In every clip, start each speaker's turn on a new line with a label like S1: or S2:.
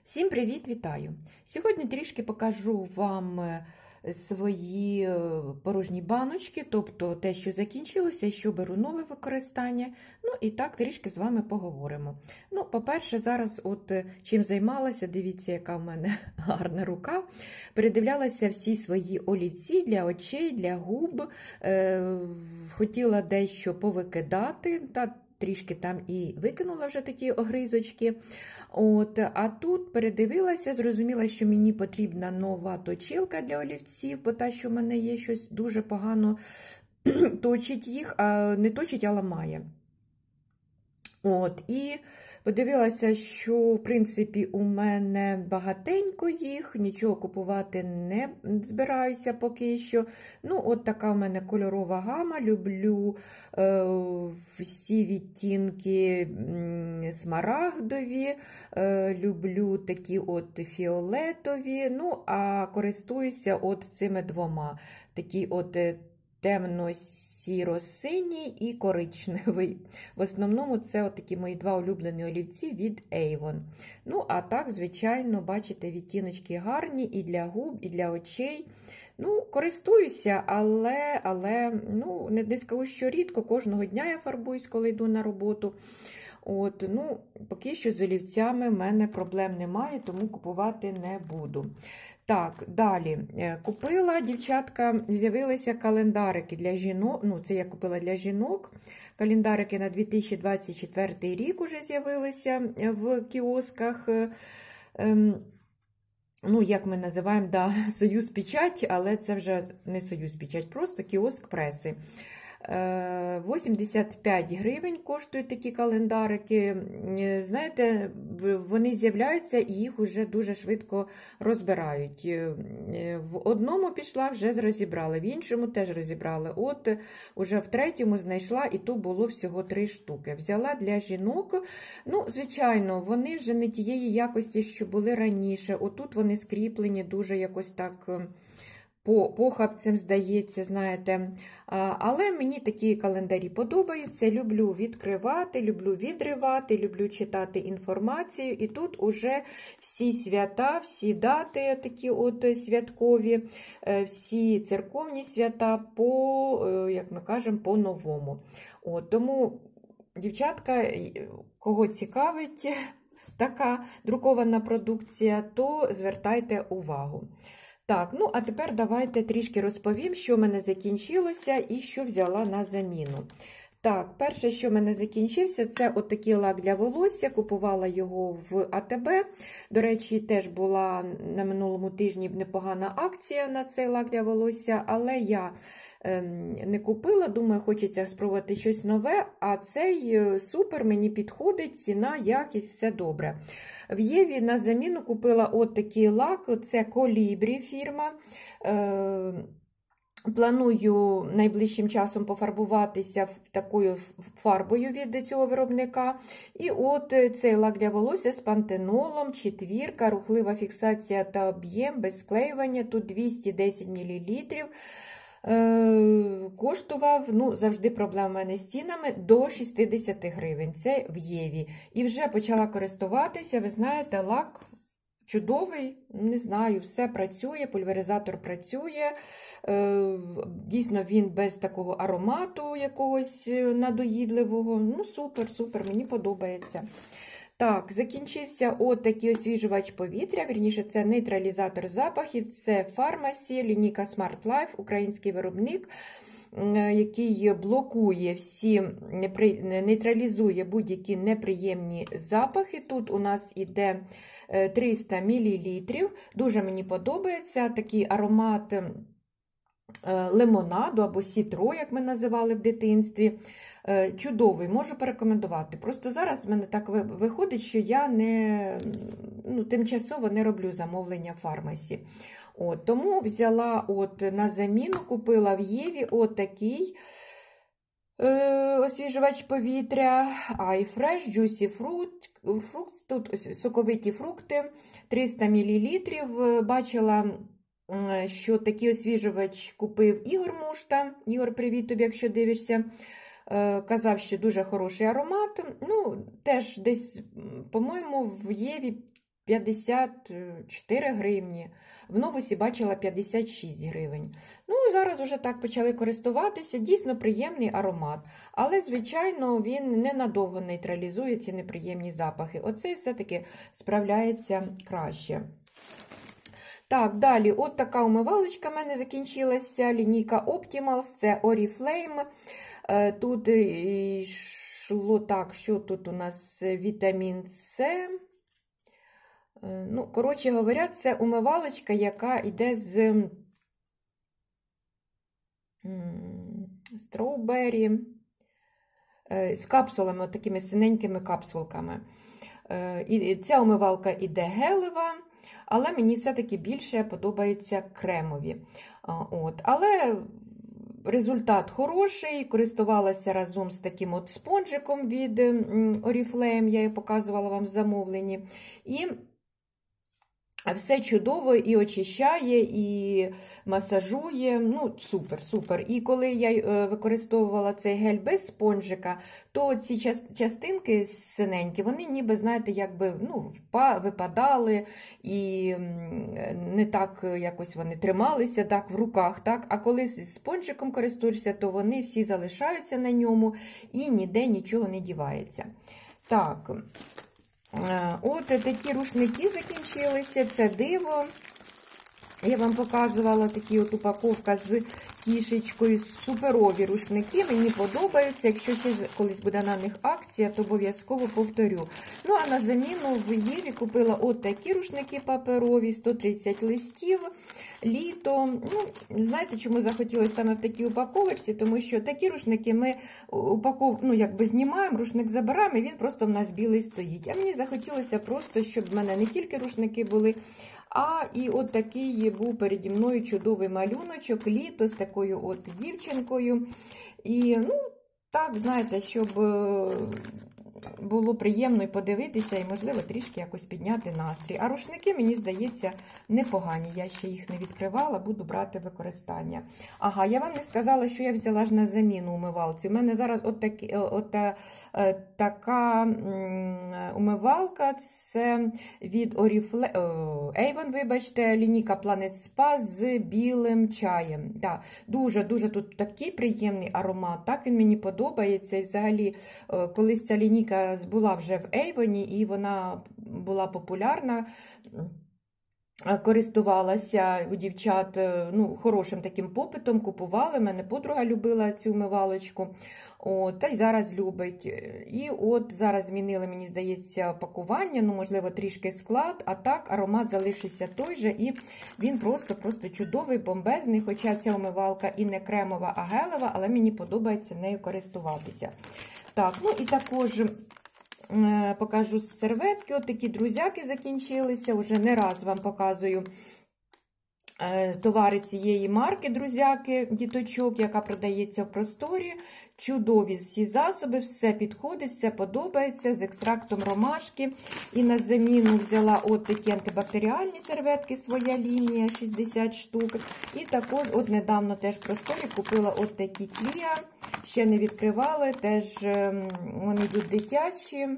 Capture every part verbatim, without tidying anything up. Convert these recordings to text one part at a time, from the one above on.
S1: Всім привіт, вітаю! Сьогодні трішки покажу вам свої порожні баночки, тобто те, що закінчилося, що беру нове використання. Ну і так трішки з вами поговоримо. Ну, по-перше, зараз от чим займалася, дивіться, яка в мене гарна рука. Передивлялася всі свої олівці для очей, для губ. Е, хотіла дещо повикидати, та трішки там і викинула вже такі огризочки. От, а тут передивилася, зрозуміла, що мені потрібна нова точилка для олівців, бо та, що в мене є, щось дуже погано точить їх, а не точить, а ламає. От, і подивилася, що, в принципі, у мене багатенько їх, нічого купувати не збираюся поки що. Ну, от така в мене кольорова гама, люблю е, всі відтінки смарагдові, е, люблю такі от фіолетові, ну, а користуюся от цими двома, такі от темно сіро-синій і коричневий. В основному це такі мої два улюблені олівці від Avon. Ну, а так, звичайно, бачите, відтіночки гарні і для губ, і для очей. Ну, користуюся, але, але ну, не, не скажу, що рідко, кожного дня я фарбуюсь, коли йду на роботу. От, ну, поки що з олівцями в мене проблем немає, тому купувати не буду. Так, далі. Купила, дівчатка, з'явилися календарики для жінок, ну, це я купила для жінок. Календарики на дві тисячі двадцять четвертий рік уже з'явилися в кіосках. Ем, ну, як ми називаємо, да, Союз Печать, але це вже не Союз Печать, просто кіоск преси. вісімдесят п'ять гривень коштують такі календарики. Знаєте, вони з'являються і їх вже дуже швидко розбирають. В одному пішла, вже розібрали, в іншому теж розібрали. От уже в третьому знайшла, і тут було всього три штуки. Взяла для жінок. Ну, звичайно, вони вже не тієї якості, що були раніше. Отут вони скріплені дуже якось так по похабцям, здається, знаєте. Але мені такі календарі подобаються, люблю відкривати, люблю відривати, люблю читати інформацію. І тут уже всі свята, всі дати такі от святкові, всі церковні свята по, як ми кажемо, по-новому. От, тому, дівчатка, кого цікавить така друкована продукція, то звертайте увагу. Так, ну а тепер давайте трішки розповім, що в мене закінчилося і що взяла на заміну. Так, перше, що в мене закінчився, це отакий лак для волосся. Купувала його в А Те Бе. До речі, теж була на минулому тижні непогана акція на цей лак для волосся, але я не купила, думаю, хочеться спробувати щось нове, а цей супер, мені підходить, ціна, якість, все добре. В Єві на заміну купила от такий лак, це Колібрі фірма. Планую найближчим часом пофарбуватися такою фарбою від цього виробника. І от цей лак для волосся з пантенолом, четвірка, рухлива фіксація та об'єм, без склеювання, тут двісті десять мілілітрів. Коштував, ну, завжди проблема в мене з цінами, до шістдесят гривень. Це в Єві. І вже почала користуватися, ви знаєте, лак чудовий, не знаю, все працює, пульверизатор працює. Дійсно, він без такого аромату якогось надоїдливого. Ну, супер, супер, мені подобається. Так, закінчився отакий освіжувач повітря, вірніше, це нейтралізатор запахів, це Фармасі, лінійка Smart Life, український виробник, який блокує всі, нейтралізує будь-які неприємні запахи. Тут у нас іде триста мілілітрів, дуже мені подобається такий аромат лимонаду або сітро, як ми називали в дитинстві. Чудовий, можу порекомендувати. Просто зараз в мене так виходить, що я не, ну, тимчасово не роблю замовлення в Фармасі. От, тому взяла от на заміну, купила в Єві от такий е, освіжувач повітря iFresh Juicy Fruit, Fruits, тут соковиті фрукти, триста мілілітрів. Бачила, що такий освіжувач купив Ігор Мушта. Ігор, привіт тобі, якщо дивишся. Казав, що дуже хороший аромат. Ну, теж десь, по-моєму, в Єві п'ятдесят чотири гривні. В Новусі бачила п'ятдесят шість гривень. Ну, зараз вже так почали користуватися. Дійсно приємний аромат. Але, звичайно, він ненадовго нейтралізує ці неприємні запахи. Оцей все-таки справляється краще. Так, далі, от така умивалочка в мене закінчилася. Лінійка Optimals, це Oriflame. Тут йшло так, що тут у нас вітамін С. Ну, коротше говоря, це умивалочка, яка йде з строубері, з капсулами, от такими синенькими капсулками. І ця умивалка йде гелева, але мені все-таки більше подобаються кремові. От. Але результат хороший, користувалася разом з таким от спонжиком від Oriflame, я її показувала вам в замовленні. І все чудово і очищає, і масажує. Ну, супер, супер. І коли я використовувала цей гель без спонжика, то ці частинки синенькі, вони ніби, знаєте, якби, ну, випадали, і не так якось вони трималися так в руках. Так? А коли з спонжиком користуєшся, то вони всі залишаються на ньому і ніде нічого не дівається. Так. От такі рушники закінчилися, це диво. Я вам показувала такі от упаковка з кішечкою, суперові рушники, мені подобаються. Якщо ще колись буде на них акція, то обов'язково повторю. Ну, а на заміну в Єві купила от такі рушники паперові, сто тридцять листів, літо. Ну, знаєте, чому захотілося саме в такій упаковочці? Тому що такі рушники ми упаков... ну, якби знімаємо, рушник забираємо, і він просто в нас білий стоїть. А мені захотілося просто, щоб в мене не тільки рушники були, а і от такий був переді мною чудовий малюночок, літо з такою от дівчинкою. І, ну, так, знаєте, щоб було приємно і подивитися, і, можливо, трішки якось підняти настрій. А рушники, мені здається, непогані. Я ще їх не відкривала, буду брати використання. Ага, я вам не сказала, що я взяла ж на заміну умивалці. У мене зараз от, такі, от така умивалка, це від Oriflame, Avon, вибачте, лінійка Planet Spa з білим чаєм. Да, дуже-дуже тут такий приємний аромат, так він мені подобається. І взагалі, колись ця лінійка була вже в Avon, і вона була популярна, користувалася у дівчат, ну, хорошим таким попитом, купували, мене подруга любила цю умивалочку, от, та й зараз любить. І от зараз змінили, мені здається, пакування, ну, можливо, трішки склад, а так аромат залишився той же, і він просто-просто чудовий, бомбезний, хоча ця умивалка і не кремова, а гелева, але мені подобається нею користуватися. Так, ну і також покажу серветки. От такі друзяки закінчилися. Уже не раз вам показую товари цієї марки друзяки діточок, яка продається в просторі. Чудові всі засоби, все підходить, все подобається, з екстрактом ромашки. І на заміну взяла от такі антибактеріальні серветки, своя лінія, шістдесят штук. І також от недавно теж в просторі купила от такі Кліа, ще не відкривали, теж вони йдуть дитячі.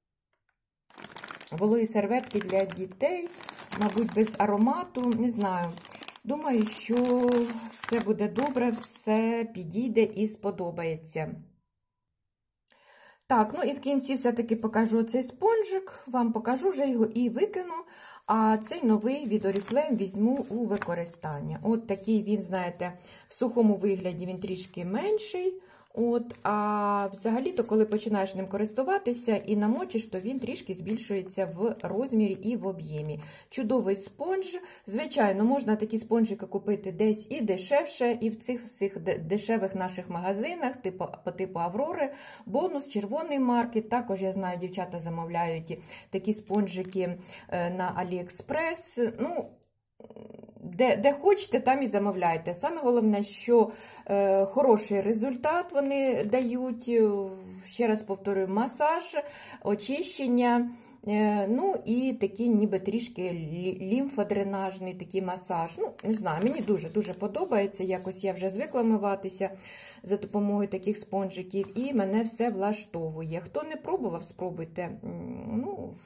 S1: Вологі серветки для дітей, мабуть, без аромату, не знаю. Думаю, що все буде добре, все підійде і сподобається. Так, ну і в кінці все-таки покажу цей спонжик, вам покажу вже його і викину. А цей новий від Oriflame візьму у використання. От такий він, знаєте, в сухому вигляді він трішки менший. От, а взагалі-то, коли починаєш ним користуватися і намочиш, то він трішки збільшується в розмірі і в об'ємі. Чудовий спонж. Звичайно, можна такі спонжики купити десь і дешевше, і в цих всіх дешевих наших магазинах, типу, по типу Аврори. Бонус, червоний маркет. Також, я знаю, дівчата замовляють такі спонжики на Аліекспрес. Ну, Де, де хочете, там і замовляйте. Саме головне, що е, хороший результат вони дають. Ще раз повторюю, масаж, очищення, е, ну і такий ніби трішки лімфодренажний такий масаж. Ну, не знаю, мені дуже-дуже подобається. Якось я вже звикла миватися за допомогою таких спонжиків, і мене все влаштовує. Хто не пробував, спробуйте. Ну,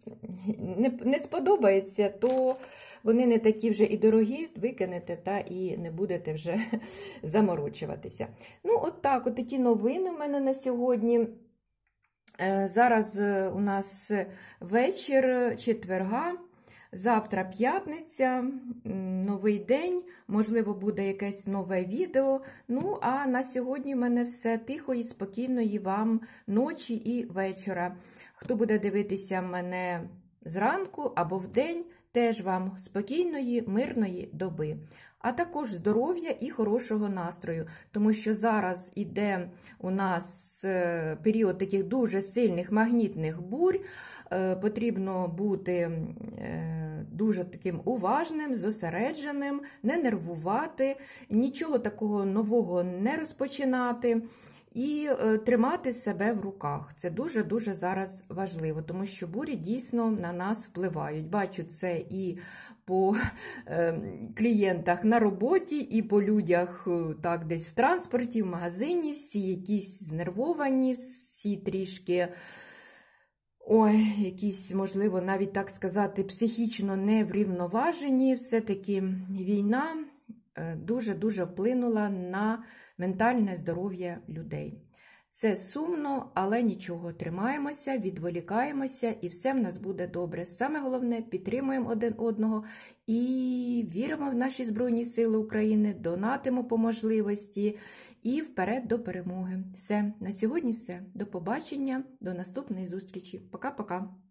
S1: не, не сподобається, то вони не такі вже і дорогі, викинете та і не будете вже заморочуватися. Ну, от так, от такі новини у мене на сьогодні. Зараз у нас вечір четверга, завтра п'ятниця, новий день, можливо, буде якесь нове відео. Ну, а на сьогодні в мене все. Тихої, спокійної вам ночі і вечора. Хто буде дивитися мене зранку або вдень, теж вам спокійної, мирної доби. А також здоров'я і хорошого настрою, тому що зараз іде у нас період таких дуже сильних магнітних бурь, потрібно бути дуже таким уважним, зосередженим, не нервувати, нічого такого нового не розпочинати і тримати себе в руках. Це дуже-дуже зараз важливо, тому що бурі дійсно на нас впливають. Бачу це і по клієнтах на роботі, і по людях так десь в транспорті, в магазині, всі якісь знервовані, всі трішки, ой, якісь, можливо, навіть так сказати, психічно неврівноважені. Все-таки війна дуже-дуже вплинула на ментальне здоров'я людей. Це сумно, але нічого, тримаємося, відволікаємося і все в нас буде добре. Саме головне, підтримуємо один одного і віримо в наші Збройні Сили України, донатимо по можливості і вперед до перемоги. Все, на сьогодні все. До побачення, до наступної зустрічі. Пока-пока.